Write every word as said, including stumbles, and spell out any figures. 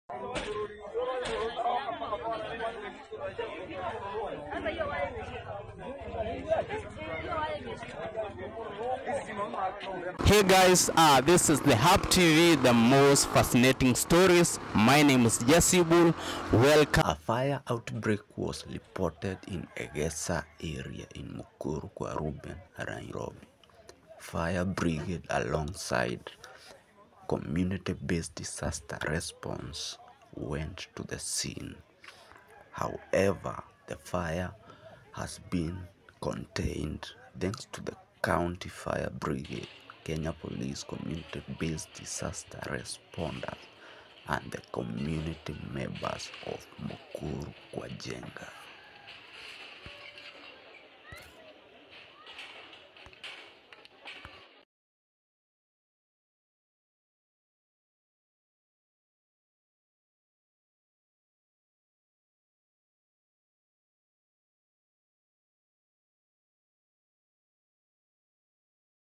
Hey guys, uh, this is the Hub T V, the most fascinating stories. My name is Jesse Bull. Welcome. A fire outbreak was reported in Egesa area in Mukuru, Reuben Nairobi. Fire brigade alongside community-based disaster response went to the scene. However, the fire has been contained thanks to the County Fire Brigade, Kenya Police community-based disaster responders, and the community members of Mukuru Kwajenga.